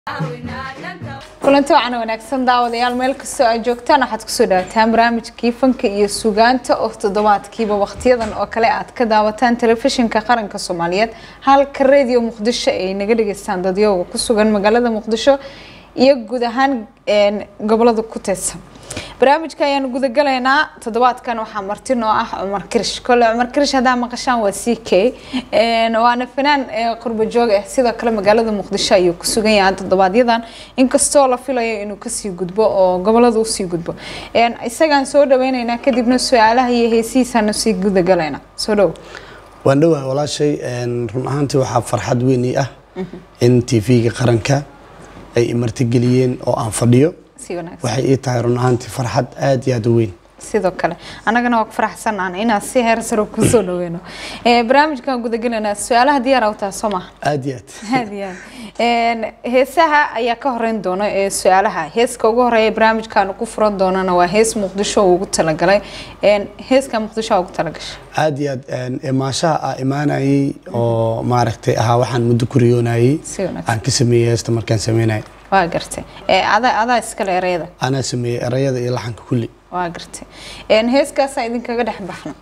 kulanti waxaan wanaagsan daawadayaal meel kastoo ay joogtaan waxaad kusoo dhawaataan barnaamijkii fanka iyo sugaanta oo toddobaadkiiba waqtiyadan oo kale aad ka daawataan telefishinka qaranka Soomaaliyeed halka radio Muqdisho ay naga dhageystaan dadyoga ku sugan magaalada Muqdisho iyo guud ahaan gobolada ku teedsan barnaamijka ayaan guda galaynaa toddobaadkan waxaa marti noo ah Cumar Kirish kole Cumar Kirish hadaa maqashaan waa CK waana fanaan qurbo joog ah sidoo kale magaalada Muqdisho ayuu ku sugan yahay toddobaadyadaan inkastoo la filayo inuu ka sii gudbo oo gobolada u sii gudbo isagaan soo dhaweynaynaa kadibna su'aalaha iyo heesihiisana sii guda galaynaa soo dhaw waan dhawahay walaashay run ahaantii waxaa farxad weyn ah in TV-ga qaranka ay marti geliyeen oo aan fadhiyo waxay ii tahay run ahaantii farxad aad iyo aad u weyn sidoo kale anagana waa ku faraxsanaana inaan si heer sare ku soo dhaweeno barnaamijkan guda galayna su'aalaha diyaar ah taa Soomaa aad iyo aad heesaha ayaa ka horeyn doona su'aalaha heeska ugu horeeya barnaamijkan ku furan doonana waa hees Muqdisho ugu talagalay heeska Muqdisho ugu talagashay aad iyo aad maasha imaanayay oo maaragtay aha waxaan muddo ku riyoonayay aan ka sameeyay heesta markaan sameynay waa gartay ada iska leerayda ana sameeyay erayada iyo laxanka kulli waa gartay heeskaas idin kaga dhax baxna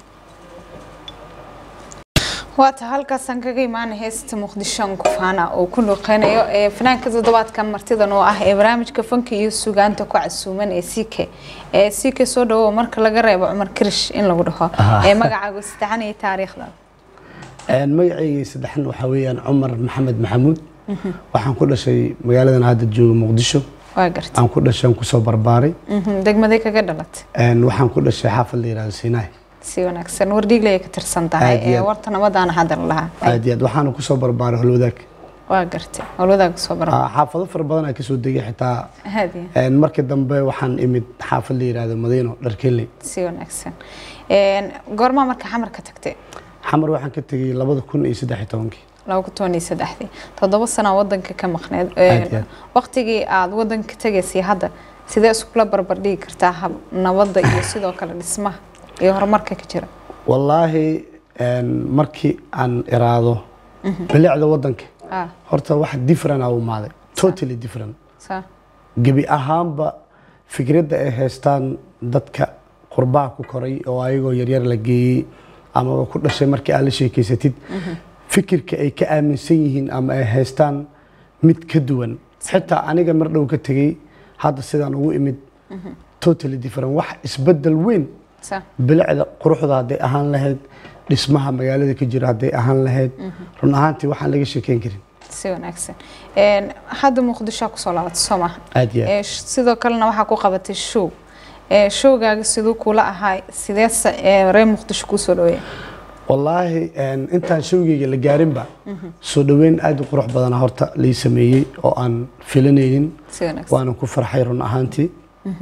waata halkaasaan kaga imaan heesta Muqdisho ku faana oo ku luqeynayo fanaanka toddobaadkan martidan oo ah barnaamijka fanka iyo sugaanta ku casuuman CK soo dhawo marka laga reebo Cumar Kirish in lagu dhaho magacaaga saddexan iyo taariikhda magacayga saddexan waxa weeyaan Cumar Maxamed Maxamuud waxaan ku dhashay magaaladan hadda joogo Muqdisho waa gartay aan ku dhashay ku soo barbaaray degmada kaga dhalatay waxaan ku dhashay xaafad Leeyahay Sinai si wanaagsan wardhigley ka tirsan tahay warta nabadana hadal laha aad iyo aad waxaan ku soo barbaaray Holwadaag waa gartay Holwadaag soo barbaaray xaafado far badan ay ka soo degay xitaa markii dambe waxaan imid xaafad Leeyahay Madiino Dharkeeley si wanaagsan goorma marka xamar ka tagtay xamar waxaan ka tagay 2013 toddoba sano wadanka ka maqneed waqtigii aad wadanka tagaysay hadda sidee isku la barbar dhigi kartaa nabadda iyo sidoo kale dhismaha iyo horumarka ka jira wallahi markii aan iraado bilicda wadanka horta wax different ah u maaday totally different gabi ahaanba fikradda ay haystaan dadka qurbaha ku koray oo ayagoo yaryar la geeyay ama ku dhashay markii aad la sheekeysatid fikirka ay ka aaminsan yihiin ama ay haystaan mid ka duwan xitaa aniga mar dhow ka tagay hadda sidaan ugu imid totally different wax isbedel weyn bilicda quruxda haday ahaan lahayd dhismaha magaalada ka jira haday ahaan lahayd run ahaantii waxaan laga sheekeyn karin si wanaagsan hadda Muqdisho ku soo laabatay Soomaa sidoo kalena waxa ku qabatay showgaaga sidoo kula ahay sidee reer Muqdisho ku soo dhaweeyay والله intaan showgeyga la gaarin ba soo dhaweyn aad u qurux badan horta la sameeyay oo aan filanaynin waan ku farxay run ahaantii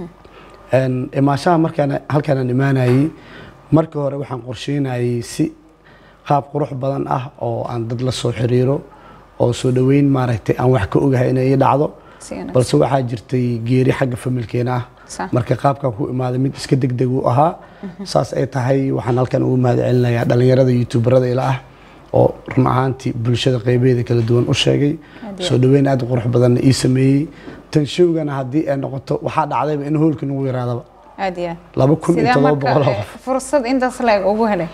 imaashaha markaan halkaan imaanayay markii hore waxaan qorsheynayay si qaab qurux badan ah oo aan dad la soo xiriiro oo soo dhaweyn maaragtay aan wax ka ogahay inay dhacdo balse waxa jirtay geeri xagga familkeena ah marka qaabka ku imaaday mid iska degdeg u ahaa saas ay tahay waxaan halkan ugu mahadcelinayaa dhalinyarada youtuberada ila ah oo run ahaantii bulshada qaybeeda kala duwan u sheegay soo dhaweyn aad qurux badan ii sameeyay tan showgana hadii ay noqoto waxa dhacday in hoolka nagu yiraahdo aad iyo 2700 fursad intaas leeg ugu helay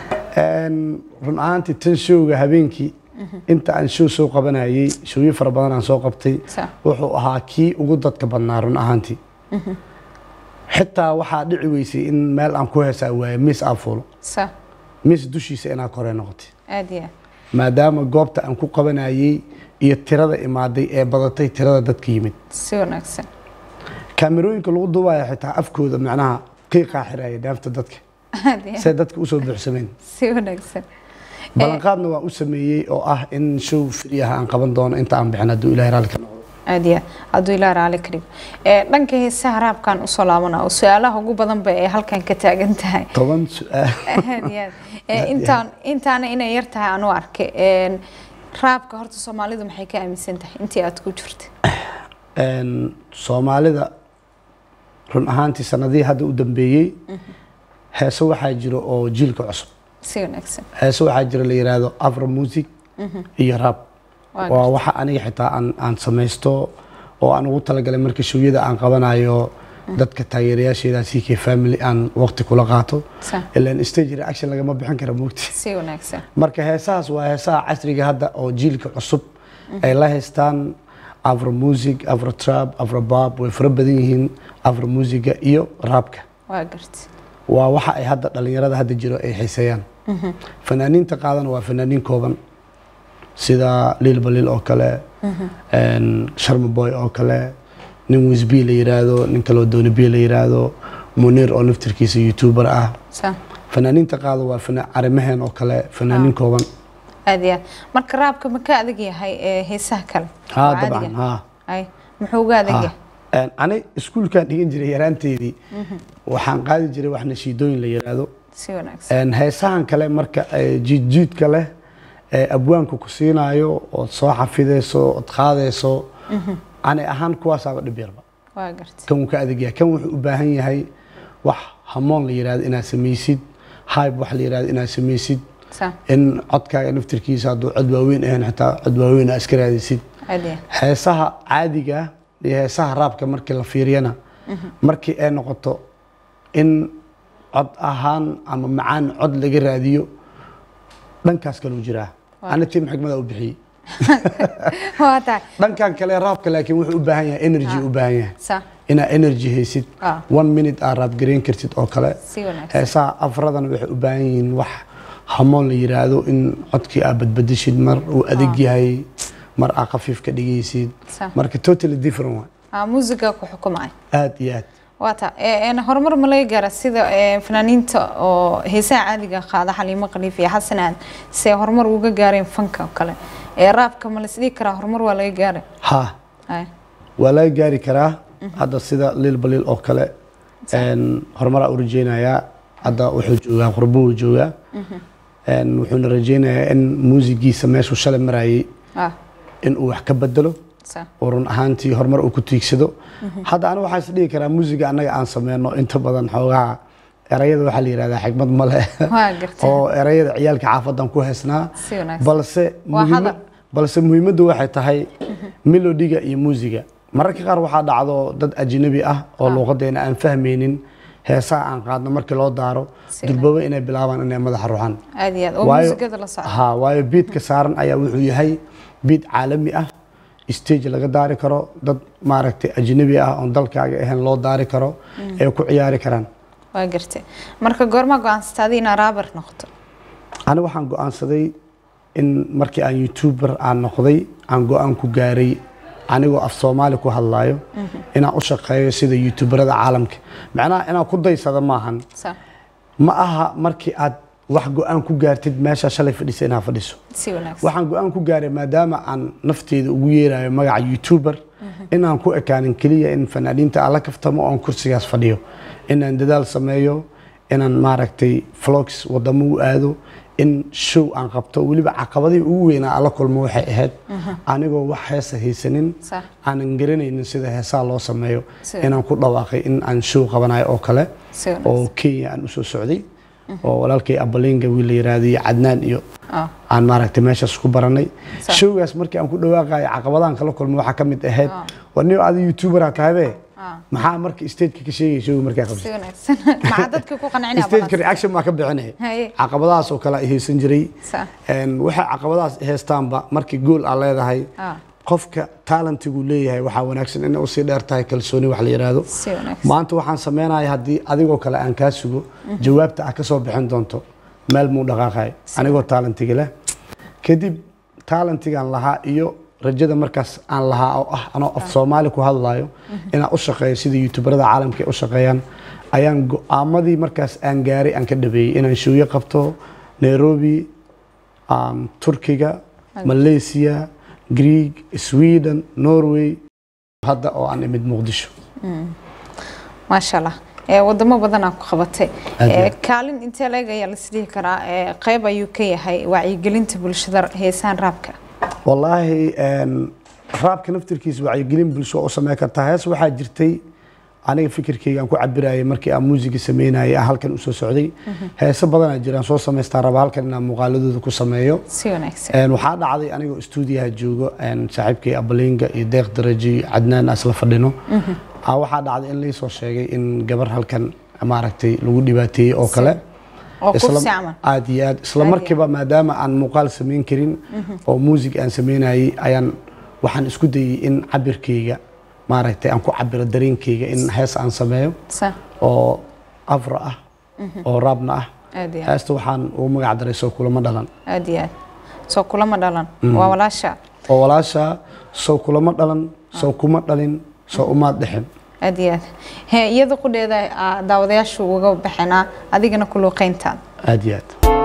run ahaantii tan showga habeenkii inta aan show soo qabanayay showyo fara badan aan soo qabtay wuxuu ahaa kii ugu dadka badnaa run ahaantii حتى واحد دعي ويسي إن مال أم كويس أو ميس أفول صح ميس دوشي سأنا كوري نقطي أديه ما دام جوبت أم كو قبنا يتراد إمادي بدتي تراد دت كيمت سير نكسر كاميرون كل ضوايا حتى أفكود معناها قيقة حراية دافت دتك أديه سيدتك أسود بحسمين سير نكسر بلنقادنا وأسميه أو إن شو فريها أن قبل دون أنت عم بحنا دو إلى هرالك aadiya aduu ilaa raali kariyo dhanka heesaha raabkan u soo laabana oo su'aalaha ugu badan bay halkan ka taagan tahay 10 su'aal intaan inay yar tahay aan u arkay raabka horta Soomaalidu maxay ka aaminsan tahay intii aad ku jirtay Soomaalida run ahaantii sanadii hadda u dambeeyay heeso waxa jiro oo jiilka cusub si wanaagsan heeso waxa jiro la yiraahdo afro music iyo rap waa waxa aniga xitaa aan samaysto oo aan ugu talagalay marka showyada aan qabanayo dadka taageerayaasheeda CK family aan waqti kula qaato ilaa stage reaction lagama bixin karo moogti si wanaagsan marka heesahaas waa heesaha casriga hadda oo jiilka cusub ay la haystaan afro music afro trap afro pop way fara badan yihiin afro musiga iyo rapka waa gartay waa waxa ay hadda dhalinyarada hadda jiro ay xiiseeyaan fanaaniinta qaadana waa fanaaniin kooban sida Lil Balil oo kale Sharma Boy oo kale nin Wisby la yiraahdo nin kale oo Dooni B la yiraahdo Munir oo naftirkiisa YouTuber ah fanaaniinta qaado waa arimahan oo kale fanaaniin kooban aadiya marka raabka ma ka adag yahay heesaha kale dabcan ay muxuu uga adag yahay ani iskuulkan dhigan jiray yaraanteedii waxaan qaadi jiray wax nashiidooyin la yiraahdo si wanaagsan heesahan kale marka jiidka leh abwaanku ku siinayo oo soo xafideyso oo qaadeyso ani ahaan kuwaas aba dhib yarba waa gartay kan ka adag yahay kan wuxuu u baahan yahay wax hamoon la yiraahdo inaad samaysid hype wax la yiraahdo inaad samaysid in codkaaga naftirkiisa hadduu cod waaweyn ahayn xitaa cod waaweyn aad iska raadisid heesaha caadiga iyo heesaha raabka markii la fiiriyana markii ay noqoto in cod ahaan ama macaan cod laga raadiyo dhankaas kale u jiraa ana tiim xigmada u bixiyay dhankan kale raabka laakiin wuxuu u baahan yahay energy u baahan yahay ina energy haysid 1 minute aad raab gareyn kartid oo kale heesaha afradan waxay u baahan yihiin wax hamoon la yiraahdo in codkii aad badbadishid mar uu adag yahay mar aad khafiif ka dhigaysid marka totally different waa muusiga ku xukumay aad iyo aad waata horumar ma laga gaara sida fanaaniinta oo heesaha caadiga qaada Xaliimo Khaliif iyo Xasan Aad si horumar uga gaareen fanka kale raabka ma la isdii karaa horumar waa laga gaaray waa laga gaari karaa hadda sida Lil Balil oo kale horumar u rajeynayaa hadda wuxuu joogaa qurbuu joogaa wuxuuna rajeynayaa in muusigiisa meeshu shalay marayay in uu wax ka bedelo ورن أهانتي هرمر وكتيكسدو هذا أنا وحاس لي كلام موسيقى أنا عن سمعنا أنت بدن حوجا رأيي وحلي هذا حكمة مله أو رأيي عيال كعافضن كوهسنا بلس مهم دو واحد تهاي ميلودية إي موسيقى مرة كقار واحد عضو ضد أجنبي أو لغة دينا أن فهمينين هي ساعة عن قادنا مركل الله دارو دبوا إنه بلعبان إنه مدح روحان أديات وموسيقى ده لصعب ها واي بيت كسارن أيه وهي بيت عالمي stage laga daari karo dad maaragtay ajnabi ah oo dalkaaga ahaan loo daari karo ay ku ciyaari karaan waa gartay marka goorma go'aansaday in raabar noqoto ana waxaan go'aansaday in markii aan youtuber aan noqday aan go'aan ku gaaray anigoo af Soomaali ku hadlaayo inaan u shaqeeyo sida youtuberada caalamka macnaha inaan ku daysado maahan ma aha markii aad wax go'aan ku gaartid meesha shalay fadhiisay inaa fadhiso waxaan go'aan ku gaaray maadaama aan nafteeda ugu yeerayo magaca youtuber inaan ku ekaanin kaliya in fanaaniinta ala kaftamo oo kursigaas fadhiyo inaan dadaal sameeyo inaan maaragtay vlogs wadamo u aado in show aan qabto waliba caqabadii ugu weyn aan la kulmo waxay ahayd anigoo wax heesa haysanin aan garanaynin sida heesaa loo sameeyo inaan ku dhawaaqay in aan show qabanayo oo kale oo Kenya aan u soo socday oo walaalkay Abalinga wiil la yiraahdo Cadnaan iyo aan maaragtay meeshaas ku baranay showgaas markii aan ku dhawaaqay caqabadahan kala kulmay waxa kamid ahayd wanii aad youtuber ah tahay maxaa markii stage ka sheegay show markii qabtay ma dadka ku qancinay stage reaction ma ka bixinay caqabadahaas oo kala haysan jiray waxa caqabadahaas heestaanba markii gool aan leedahay qofka talentigu leeyahay waxa wanaagsan in uu si dheer tahay kalsooni wax la yiraahdo maanta waxaan sameeyay hadii adigoo kale aan ka sugo jawaabta ah ka soo bixin doonto meel muu dhaqaaqay anigoo talentiga leh kadib talentigan lahaa iyo rajada markaas aan lahaa oo ah anoo af Soomaali ku hadlaayo inaan u shaqeeyo sida youtuberada caalamka u shaqeeyaan ayaan go'aamadii markaas aan gaaray aan ka dhabeeyay inaan showyo qabto Nairobi Turkiga Malaysia Greek, Sweden, Norway هذا أو عن إمد مقدشو ما شاء الله wadamo badan aan ku qabatay kaalin intee laga yaal sidii kara qayb ayuu ka yahay wacyigelinta bulshada heesaan raabka wallahi raabka naftirkiisa wacyigelin bulsho oo sameey kartaa hees waxa jirtay aniga fikirkayga aan ku cabirayay markii aan muusiga sameynayay halkan u soo socday heeso badan jiraan soo sameystaa raba halkan inaan muuqaaladooda ku sameeyo si wanaagsan waxaa dhacday anigoo stuudiyaha joogo saaxiibkay Abalinga iyo Deeq Daraji Cadnaan asla fadhino waxaa dhacday in la soo sheegay in gabar halkan maaragtay lagu dhibaateeyay oo kale aad iyo aad isla markiiba maadaama aan muuqaal sameyn karin oo muusig aan sameynayay ayaan waxaan isku dayay in cabirkayga maaragtay aan ku cabiro dareenkayga in hees aan sameeyo oo afro ah oo raabna ah heesta waxaan ugu magac daray soo kulama dhalan aad iyo aad soo kulama dhalan waa walaasha soo kulama dhalan soo kuma dhalin soo umaad dhixin aad iyo aad iyada qudheeda daawadayaashu uga baxnaa adigana ku luuqeyntaan aad iyo aad